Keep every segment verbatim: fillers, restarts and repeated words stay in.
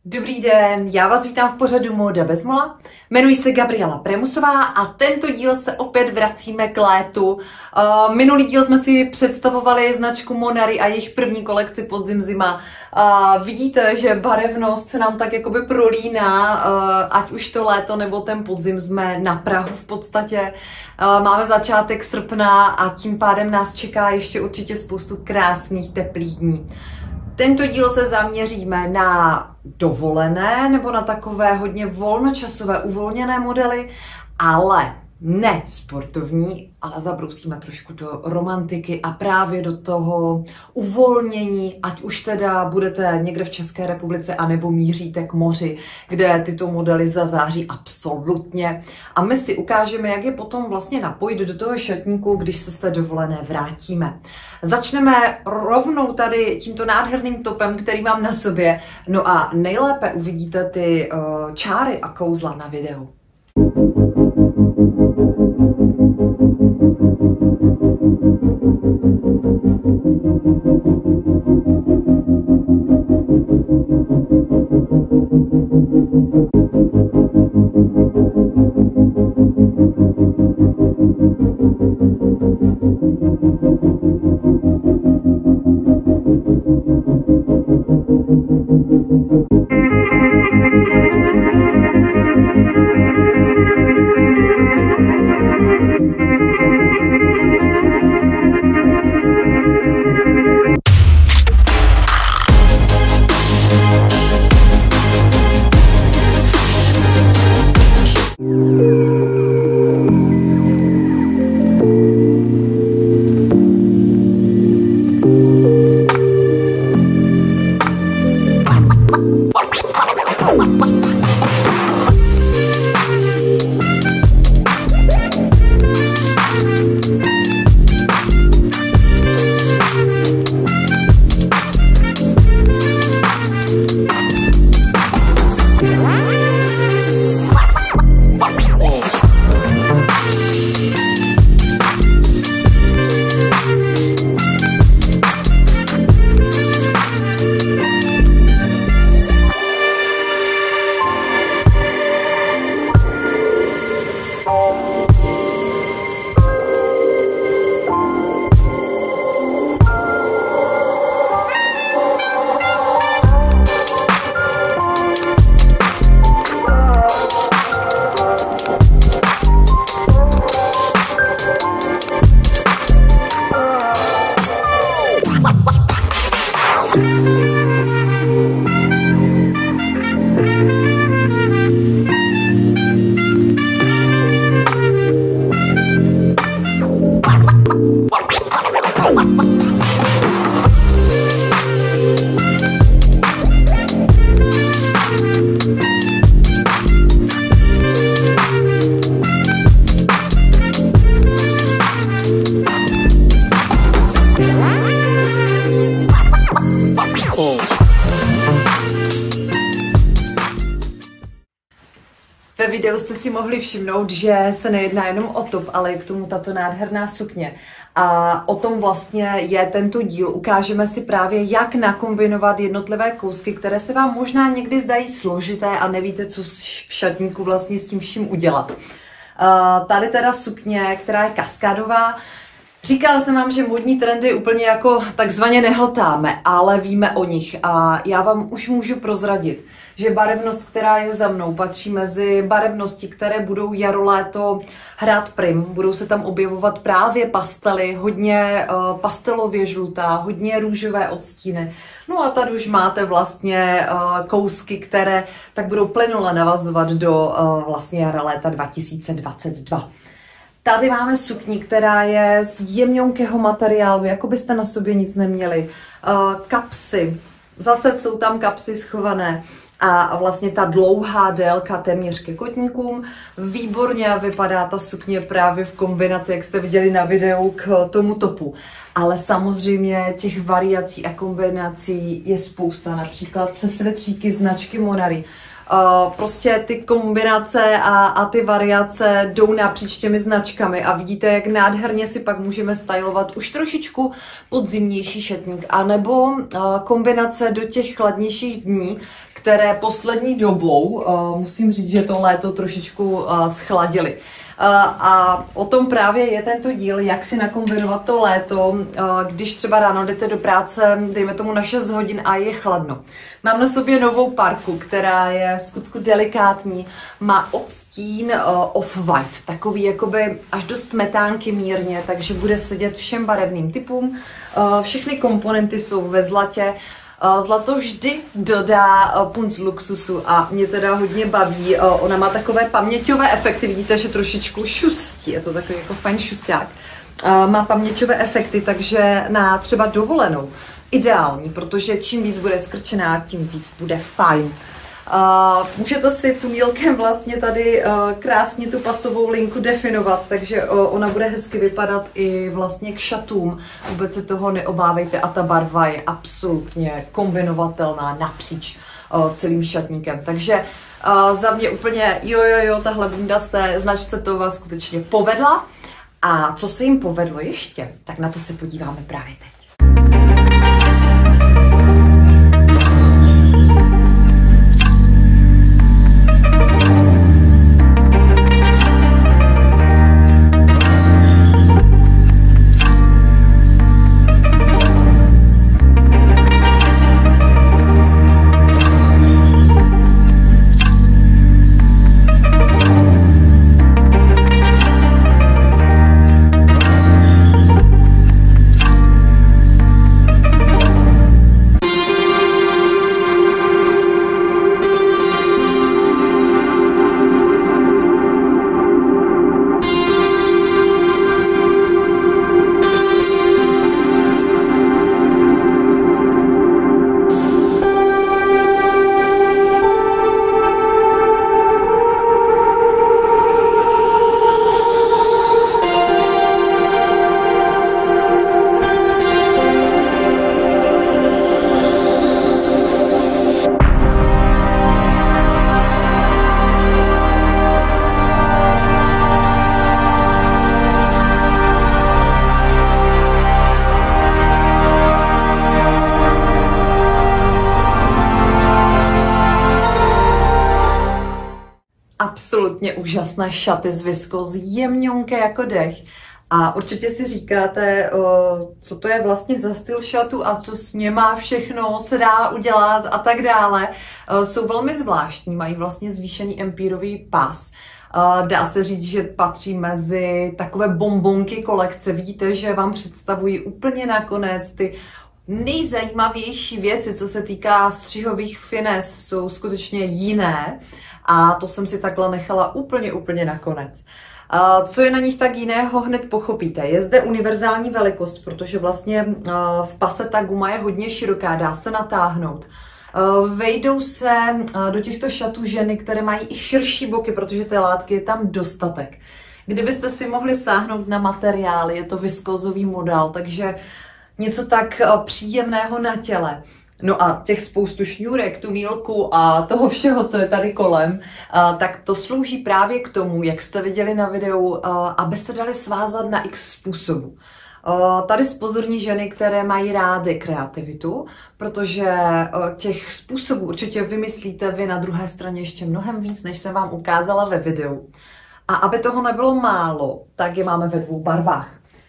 Dobrý den, já vás vítám v pořadu Móda bez mola. Jmenuji se Gabriela Premusová a tento díl se opět vracíme k létu. Uh, minulý díl jsme si představovali značku Monari a jejich první kolekci podzim zima. Uh, vidíte, že barevnost se nám tak jakoby prolíná, uh, ať už to léto nebo ten podzim, jsme na prahu v podstatě. Uh, máme začátek srpna a tím pádem nás čeká ještě určitě spoustu krásných teplých dní. Tento díl se zaměříme na dovolené nebo na takové hodně volnočasové, uvolněné modely, ale ne sportovní, ale zabrousíme trošku do romantiky a právě do toho uvolnění, ať už teda budete někde v České republice anebo míříte k moři, kde tyto modely zazáří absolutně. A my si ukážeme, jak je potom vlastně napojit do toho šatníku, když se z té dovolené vrátíme. Začneme rovnou tady tímto nádherným topem, který mám na sobě. No a nejlépe uvidíte ty uh, čáry a kouzla na videu. Ve videu jste si mohli všimnout, že se nejedná jenom o top, ale je k tomu tato nádherná sukně. A o tom vlastně je tento díl. Ukážeme si právě, jak nakombinovat jednotlivé kousky, které se vám možná někdy zdají složité a nevíte, co v šatníku vlastně s tím vším udělat. Uh, tady teda sukně, která je kaskádová. Říkala jsem vám, že modní trendy úplně jako takzvaně nehltáme, ale víme o nich a já vám už můžu prozradit, že barevnost, která je za mnou, patří mezi barevnosti, které budou jaro-léto hrát prim. Budou se tam objevovat právě pastely, hodně uh, pastelově žlutá, hodně růžové odstíny. No a tady už máte vlastně uh, kousky, které tak budou plynule navazovat do uh, vlastně jara-léta dva tisíce dvacet dva. Tady máme sukni, která je z jemňonkého materiálu, jako byste na sobě nic neměli. Uh, kapsy, zase jsou tam kapsy schované. A vlastně ta dlouhá délka téměř ke kotníkům. Výborně vypadá ta sukně právě v kombinaci, jak jste viděli na videu, k tomu topu. Ale samozřejmě těch variací a kombinací je spousta. Například se svetříky značky Monari Uh, prostě ty kombinace a, a ty variace jdou napříč těmi značkami a vidíte, jak nádherně si pak můžeme stylovat už trošičku podzimnější šatník, anebo uh, kombinace do těch chladnějších dní, které poslední dobou, uh, musím říct, že to léto trošičku uh, schladily. Uh, a o tom právě je tento díl, jak si nakombinovat to léto, uh, když třeba ráno jdete do práce, dejme tomu na šest hodin a je chladno. Mám na sobě novou parku, která je skutku delikátní, má odstín uh, off-white, takový jakoby až do smetánky mírně, takže bude sedět všem barevným typům. Uh, všechny komponenty jsou ve zlatě. Zlato vždy dodá punc luxusu a mě teda hodně baví. Ona má takové paměťové efekty, vidíte, že trošičku šustí, je to takový jako fajn šusták. Má paměťové efekty, takže na třeba dovolenou ideální, protože čím víc bude skrčená, tím víc bude fajn. Uh, můžete si tunýlkem vlastně tady uh, krásně tu pasovou linku definovat, takže uh, ona bude hezky vypadat i vlastně k šatům. Vůbec se toho neobávejte a ta barva je absolutně kombinovatelná napříč uh, celým šatníkem. Takže uh, za mě úplně jo, jo, jo, tahle bunda se, značce to vás skutečně povedla. A co se jim povedlo ještě, tak na to se podíváme právě teď. Absolutně úžasné šaty z viskozy, jemňonké jako dech. A určitě si říkáte, co to je vlastně za styl šatu a co s něma všechno se dá udělat a tak dále. Jsou velmi zvláštní, mají vlastně zvýšený empírový pás. Dá se říct, že patří mezi takové bombonky kolekce. Vidíte, že vám představují úplně nakonec ty nejzajímavější věci, co se týká střihových fines, jsou skutečně jiné. A to jsem si takhle nechala úplně, úplně nakonec. Co je na nich tak jiného, hned pochopíte. Je zde univerzální velikost, protože vlastně v pase ta guma je hodně široká, dá se natáhnout. Vejdou se do těchto šatů ženy, které mají i širší boky, protože té látky je tam dostatek. Kdybyste si mohli sáhnout na materiály, je to viskozový model, takže něco tak příjemného na těle. No a těch spoustu šňůrek, tunýlku a toho všeho, co je tady kolem, tak to slouží právě k tomu, jak jste viděli na videu, aby se dali svázat na x způsobů. Tady zpozorní ženy, které mají rády kreativitu, protože těch způsobů určitě vymyslíte vy na druhé straně ještě mnohem víc, než jsem vám ukázala ve videu. A aby toho nebylo málo, tak je máme ve dvou barvách.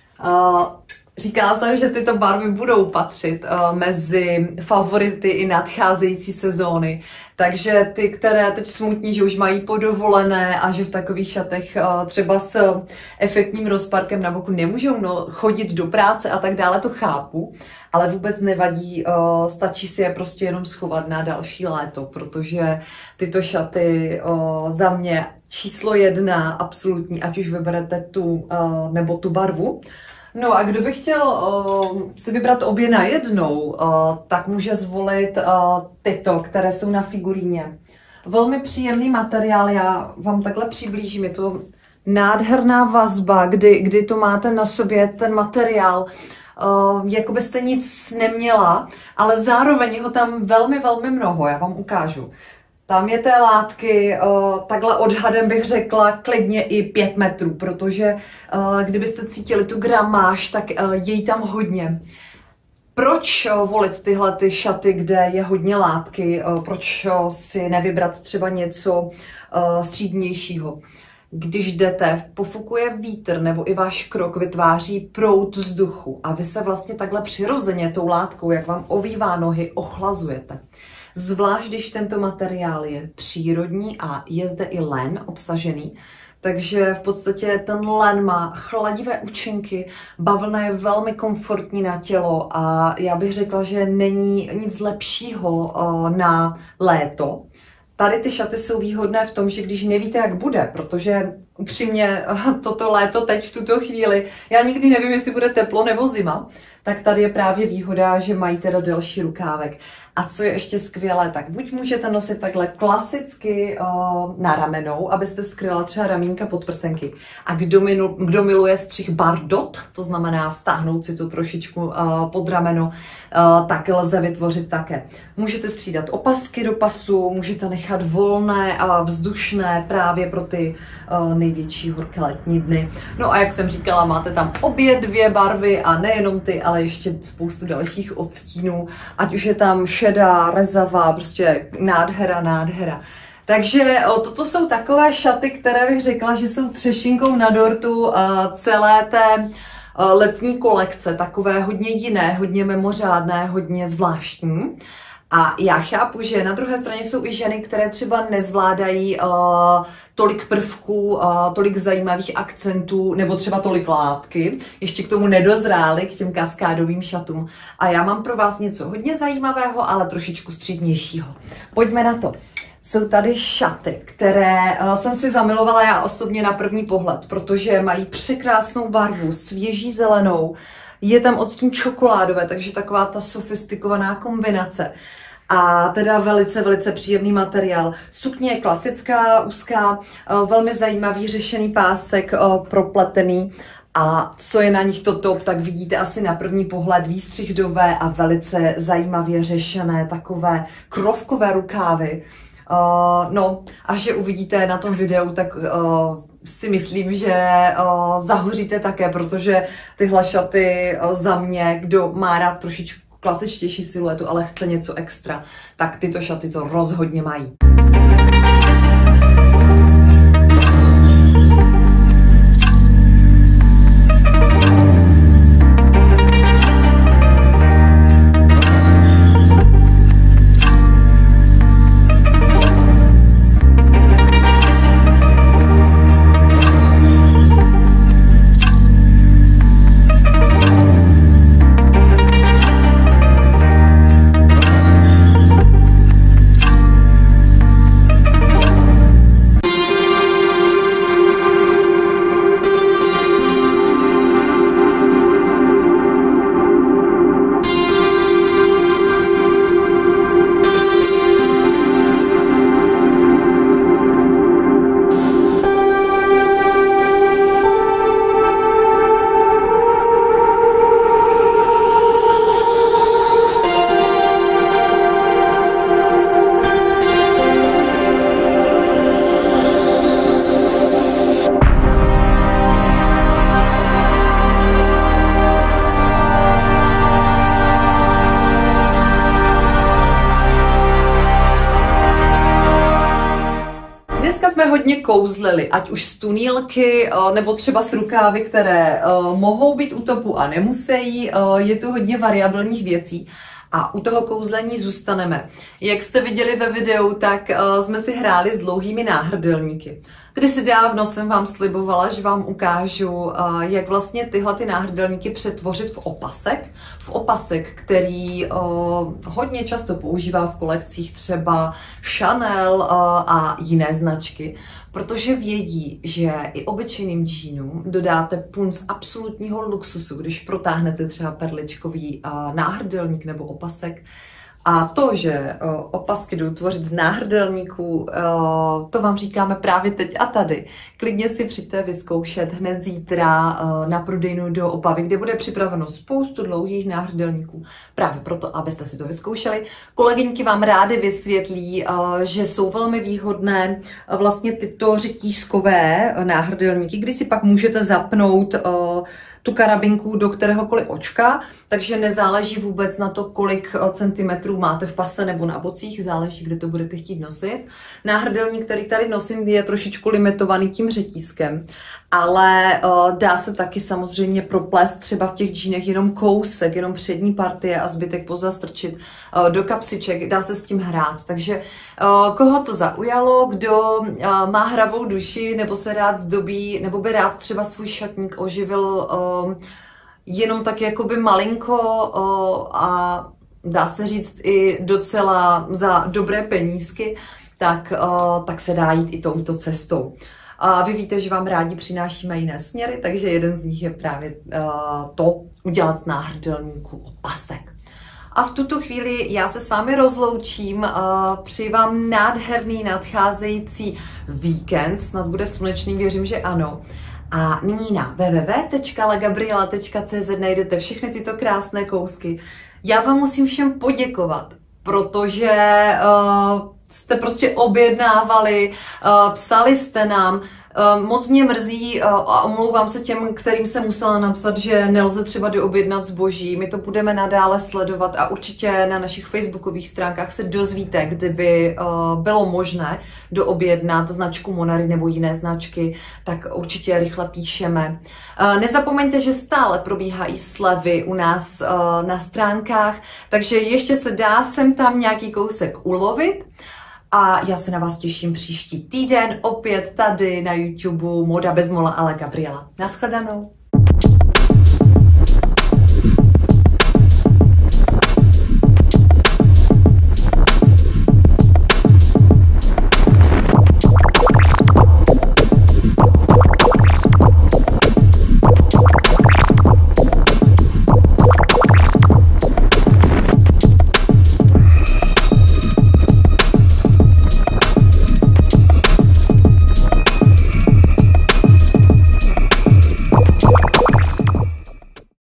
Říkala jsem, že tyto barvy budou patřit uh, mezi favority i nadcházející sezóny. Takže ty, které teď smutní, že už mají podovolené a že v takových šatech uh, třeba s efektním rozparkem na boku nemůžou no, chodit do práce a tak dále, to chápu. Ale vůbec nevadí, uh, stačí si je prostě jenom schovat na další léto, protože tyto šaty uh, za mě číslo jedna, absolutní, ať už vyberete tu uh, nebo tu barvu. No a kdo by chtěl uh, si vybrat obě najednou, uh, tak může zvolit uh, tyto, které jsou na figuríně. Velmi příjemný materiál, já vám takhle přiblížím, je to nádherná vazba, kdy, kdy to máte na sobě, ten materiál, uh, jako byste nic neměla, ale zároveň ho tam velmi, velmi mnoho, já vám ukážu. Tam je té látky, takhle odhadem bych řekla, klidně i pět metrů, protože kdybyste cítili tu gramáž, tak je jí tam hodně. Proč volit tyhle ty šaty, kde je hodně látky? Proč si nevybrat třeba něco střídnějšího? Když jdete, pofukuje vítr nebo i váš krok vytváří proud vzduchu a vy se vlastně takhle přirozeně tou látkou, jak vám ovívá nohy, ochlazujete. Zvlášť, když tento materiál je přírodní a je zde i len obsažený, takže v podstatě ten len má chladivé účinky, bavlna je velmi komfortní na tělo a já bych řekla, že není nic lepšího na léto. Tady ty šaty jsou výhodné v tom, že když nevíte, jak bude, protože upřímně toto léto teď v tuto chvíli, já nikdy nevím, jestli bude teplo nebo zima, tak tady je právě výhoda, že mají teda delší rukávek. A co je ještě skvělé, tak buď můžete nosit takhle klasicky uh, na ramenou, abyste skryla třeba ramínka pod prsenky. A kdo, minu, kdo miluje střih bardot, to znamená stáhnout si to trošičku uh, pod rameno, uh, tak lze vytvořit také. Můžete střídat opasky do pasu, můžete nechat volné a vzdušné právě pro ty uh, největší horké letní dny. No a jak jsem říkala, máte tam obě dvě barvy a nejenom ty, ale ještě spoustu dalších odstínů, ať už je tam šedá, rezavá, prostě nádhera, nádhera. Takže o, toto jsou takové šaty, které bych řekla, že jsou třešinkou na dortu uh, celé té uh, letní kolekce. Takové hodně jiné, hodně mimořádné, hodně zvláštní. A já chápu, že na druhé straně jsou i ženy, které třeba nezvládají uh, tolik prvků, uh, tolik zajímavých akcentů, nebo třeba tolik látky, ještě k tomu nedozrály, k těm kaskádovým šatům. A já mám pro vás něco hodně zajímavého, ale trošičku střídnějšího. Pojďme na to. Jsou tady šaty, které uh, jsem si zamilovala já osobně na první pohled, protože mají překrásnou barvu, svěží zelenou, je tam odstín čokoládové, takže taková ta sofistikovaná kombinace. A teda velice, velice příjemný materiál. Sukně je klasická, úzká, velmi zajímavý řešený pásek, propletený. A co je na nich to top, tak vidíte asi na první pohled výstřihdové a velice zajímavě řešené takové krovkové rukávy. Uh, no, až že uvidíte na tom videu, tak uh, si myslím, že uh, zahoříte také, protože tyhle šaty uh, za mě, kdo má rád trošičku klasičtější siluetu, ale chce něco extra, tak tyto šaty to rozhodně mají. Hodně kouzlili, ať už z tunýlky, nebo třeba z rukávy, které mohou být u topu a nemusí. Je tu hodně variabilních věcí. A u toho kouzlení zůstaneme. Jak jste viděli ve videu, tak uh, jsme si hráli s dlouhými náhrdelníky. Kdysi dávno jsem vám slibovala, že vám ukážu, uh, jak vlastně tyhle ty náhrdelníky přetvořit v opasek. V opasek, který uh, hodně často používá v kolekcích třeba Chanel uh, a jiné značky, protože vědí, že i obyčejným džínům dodáte punc absolutního luxusu, když protáhnete třeba perličkový uh, náhrdelník nebo opasek. A to, že o, opasky jdou tvořit z náhrdelníků, o, to vám říkáme právě teď a tady. Klidně si přijďte vyzkoušet hned zítra o, na prodejnu do Opavy, kde bude připraveno spoustu dlouhých náhrdelníků. Právě proto, abyste si to vyzkoušeli. Kolegyňky vám rády vysvětlí, o, že jsou velmi výhodné o, vlastně tyto řetízkové náhrdelníky, kdy si pak můžete zapnout o, tu karabinku do kteréhokoliv očka, takže nezáleží vůbec na to, kolik centimetrů máte v pase nebo na bocích, záleží, kde to budete chtít nosit. Náhrdelník, který tady nosím, je trošičku limitovaný tím řetízkem, ale uh, dá se taky samozřejmě proplést třeba v těch džínech jenom kousek, jenom přední partie a zbytek pozastrčit uh, do kapsiček, dá se s tím hrát. Takže uh, koho to zaujalo, kdo uh, má hravou duši nebo se rád zdobí, nebo by rád třeba svůj šatník oživil uh, jenom tak jakoby malinko uh, a dá se říct i docela za dobré penízky, tak, uh, tak se dá jít i touto cestou. A vy víte, že vám rádi přinášíme jiné směry, takže jeden z nich je právě uh, to udělat z náhrdelníku opasek. A v tuto chvíli já se s vámi rozloučím, uh, přeji vám nádherný nadcházející víkend, snad bude slunečný, věřím, že ano. A nyní na w w w tečka la gabriela tečka c z najdete všechny tyto krásné kousky. Já vám musím všem poděkovat, protože uh, jste prostě objednávali, uh, psali jste nám. Uh, moc mě mrzí uh, a omlouvám se těm, kterým jsem musela napsat, že nelze třeba doobjednat zboží. My to budeme nadále sledovat a určitě na našich facebookových stránkách se dozvíte, kdyby uh, bylo možné doobjednat značku Monary nebo jiné značky, tak určitě rychle píšeme. Uh, nezapomeňte, že stále probíhají slevy u nás uh, na stránkách, takže ještě se dá sem tam nějaký kousek ulovit. A já se na vás těším příští týden opět tady na YouTube Moda bez mola ale Gabriela. Naschledanou.